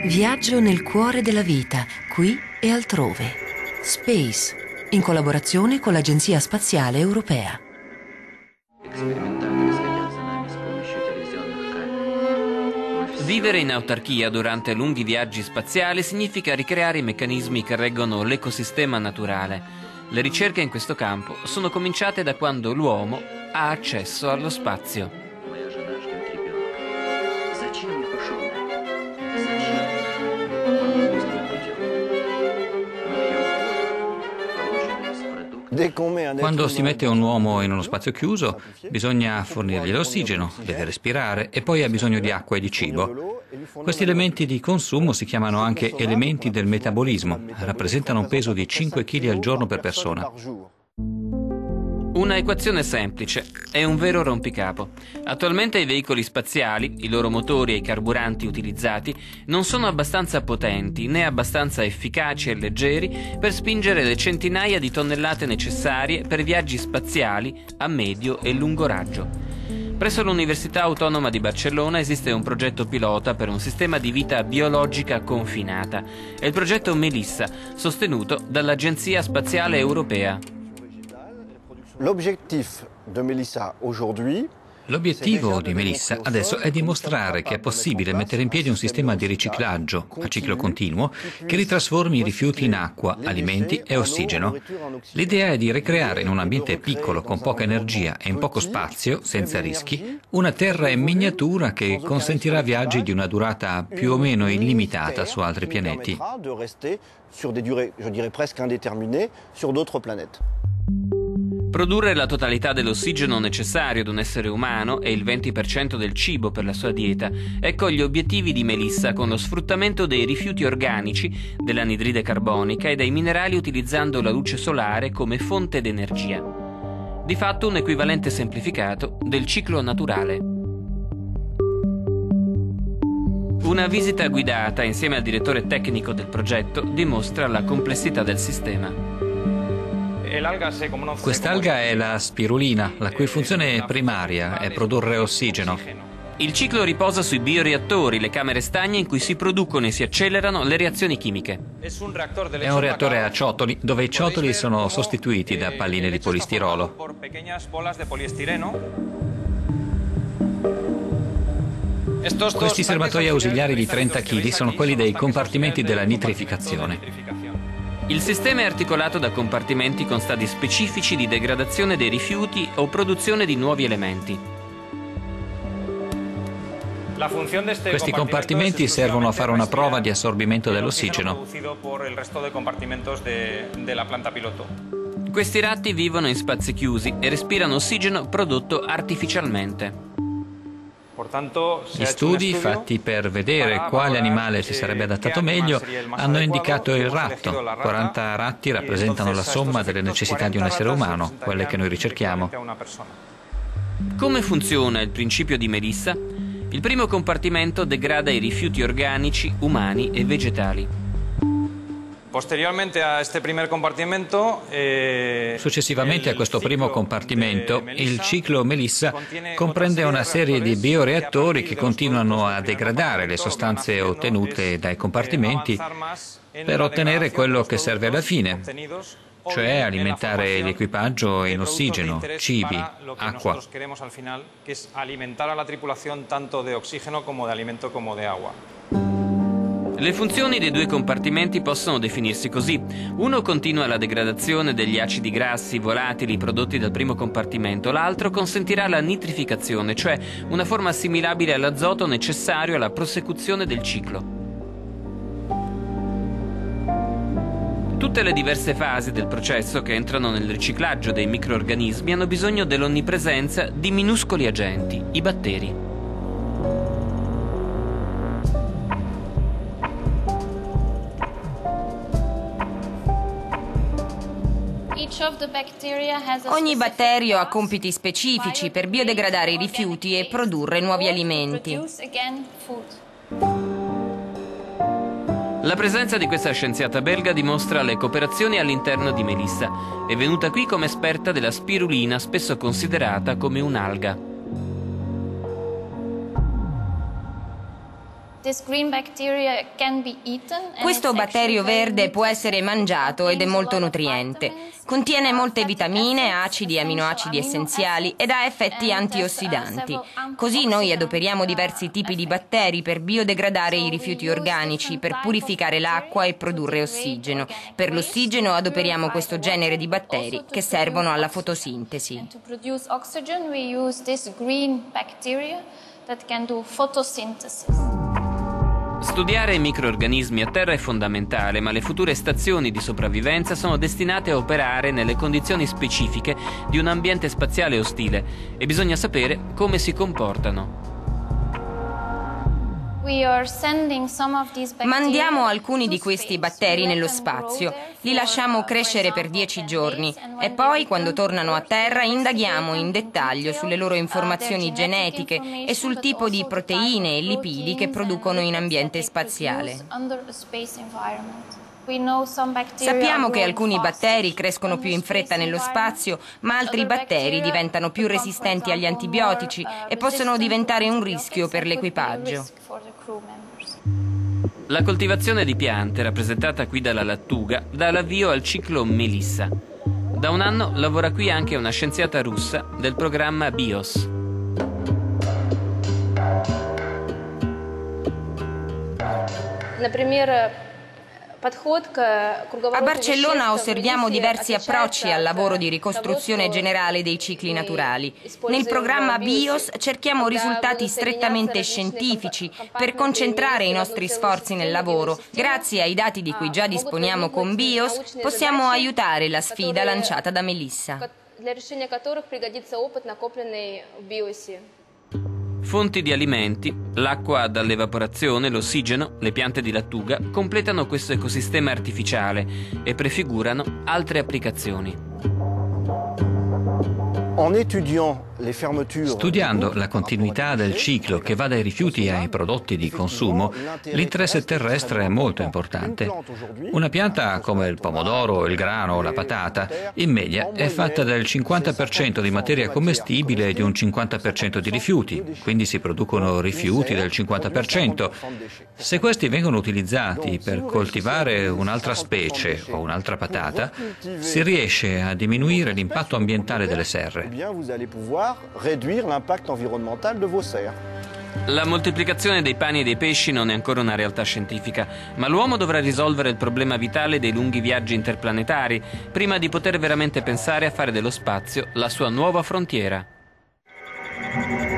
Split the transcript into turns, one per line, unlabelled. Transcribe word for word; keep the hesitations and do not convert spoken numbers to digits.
Viaggio nel cuore della vita, qui e altrove. Space, in collaborazione con l'Agenzia Spaziale Europea.
Vivere in autarchia durante lunghi viaggi spaziali significa ricreare i meccanismi che reggono l'ecosistema naturale. Le ricerche in questo campo sono cominciate da quando l'uomo ha accesso allo spazio.
Quando si mette un uomo in uno spazio chiuso, bisogna fornirgli l'ossigeno, deve respirare e poi ha bisogno di acqua e di cibo. Questi elementi di consumo si chiamano anche elementi del metabolismo, rappresentano un peso di cinque chili al giorno per persona.
Una equazione semplice, è un vero rompicapo. Attualmente i veicoli spaziali, i loro motori e i carburanti utilizzati, non sono abbastanza potenti né abbastanza efficaci e leggeri per spingere le centinaia di tonnellate necessarie per viaggi spaziali a medio e lungo raggio. Presso l'Università Autonoma di Barcellona esiste un progetto pilota per un sistema di vita biologica confinata. È il progetto Melissa, sostenuto dall'Agenzia Spaziale Europea.
L'obiettivo di Melissa adesso è dimostrare che è possibile mettere in piedi un sistema di riciclaggio a ciclo continuo che ritrasformi i rifiuti in acqua, alimenti e ossigeno. L'idea è di ricreare in un ambiente piccolo, con poca energia e in poco spazio, senza rischi, una terra in miniatura che consentirà viaggi di una durata più o meno illimitata su altri pianeti.
Produrre la totalità dell'ossigeno necessario ad un essere umano e il venti per cento del cibo per la sua dieta, ecco gli obiettivi di Melissa con lo sfruttamento dei rifiuti organici, dell'anidride carbonica e dei minerali utilizzando la luce solare come fonte d'energia. Di fatto un equivalente semplificato del ciclo naturale. Una visita guidata insieme al direttore tecnico del progetto dimostra la complessità del sistema.
Quest'alga è la spirulina, la cui funzione primaria è produrre ossigeno.
Il ciclo riposa sui bioreattori, le camere stagne in cui si producono e si accelerano le reazioni chimiche.
È un reattore a ciotoli, dove i ciotoli sono sostituiti da palline di polistirolo. Questi serbatoi ausiliari di trenta chili sono quelli dei compartimenti della nitrificazione.
Il sistema è articolato da compartimenti con stadi specifici di degradazione dei rifiuti o produzione di nuovi elementi.
Questi compartimenti servono a fare una prova di assorbimento dell'ossigeno.
Questi ratti vivono in spazi chiusi e respirano ossigeno prodotto artificialmente.
Gli studi fatti per vedere quale animale si sarebbe adattato meglio hanno indicato il ratto. quaranta ratti rappresentano la somma delle necessità di un essere umano, quelle che noi ricerchiamo.
Come funziona il principio di Melissa? Il primo compartimento degrada i rifiuti organici, umani e vegetali.
Successivamente a questo primo compartimento, il ciclo Melissa comprende una serie di bioreattori che continuano a degradare le sostanze ottenute dai compartimenti per ottenere quello che serve alla fine, cioè alimentare l'equipaggio in ossigeno, cibi, acqua.
Le funzioni dei due compartimenti possono definirsi così. Uno continua la degradazione degli acidi grassi volatili prodotti dal primo compartimento, l'altro consentirà la nitrificazione, cioè una forma assimilabile all'azoto necessario alla prosecuzione del ciclo. Tutte le diverse fasi del processo che entrano nel riciclaggio dei microrganismi hanno bisogno dell'onnipresenza di minuscoli agenti, i batteri.
Ogni batterio ha compiti specifici per biodegradare i rifiuti e produrre nuovi alimenti.
La presenza di questa scienziata belga dimostra le cooperazioni all'interno di Melissa. È venuta qui come esperta della spirulina, spesso considerata come un'alga.
Questo batterio verde può essere mangiato ed è molto nutriente. Contiene molte vitamine, acidi e aminoacidi essenziali ed ha effetti antiossidanti. Così noi adoperiamo diversi tipi di batteri per biodegradare i rifiuti organici, per purificare l'acqua e produrre ossigeno. Per l'ossigeno adoperiamo questo genere di batteri che servono alla fotosintesi.
Studiare i microrganismi a terra è fondamentale, ma le future stazioni di sopravvivenza sono destinate a operare nelle condizioni specifiche di un ambiente spaziale ostile e bisogna sapere come si comportano.
Mandiamo alcuni di questi batteri nello spazio, li lasciamo crescere per dieci giorni e poi, quando tornano a terra, indaghiamo in dettaglio sulle loro informazioni genetiche e sul tipo di proteine e lipidi che producono in ambiente spaziale. Sappiamo che alcuni batteri crescono più in fretta nello spazio, ma altri batteri diventano più resistenti agli antibiotici e possono diventare un rischio per l'equipaggio.
La coltivazione di piante, rappresentata qui dalla lattuga, dà l'avvio al ciclo Melissa. Da un anno lavora qui anche una scienziata russa del programma BIOS.
A Barcellona osserviamo diversi approcci al lavoro di ricostruzione generale dei cicli naturali. Nel programma BIOS cerchiamo risultati strettamente scientifici per concentrare i nostri sforzi nel lavoro. Grazie ai dati di cui già disponiamo con BIOS possiamo aiutare la sfida lanciata da Melissa.
Fonti di alimenti, l'acqua dall'evaporazione, l'ossigeno, le piante di lattuga completano questo ecosistema artificiale e prefigurano altre applicazioni.
Studiando la continuità del ciclo che va dai rifiuti ai prodotti di consumo, l'interesse terrestre è molto importante. Una pianta come il pomodoro, il grano o la patata, in media è fatta del cinquanta per cento di materia commestibile e di un cinquanta per cento di rifiuti, quindi si producono rifiuti del cinquanta per cento. Se questi vengono utilizzati per coltivare un'altra specie o un'altra patata, si riesce a diminuire l'impatto ambientale delle serre.
La moltiplicazione dei pani e dei pesci non è ancora una realtà scientifica, ma l'uomo dovrà risolvere il problema vitale dei lunghi viaggi interplanetari prima di poter veramente pensare a fare dello spazio la sua nuova frontiera.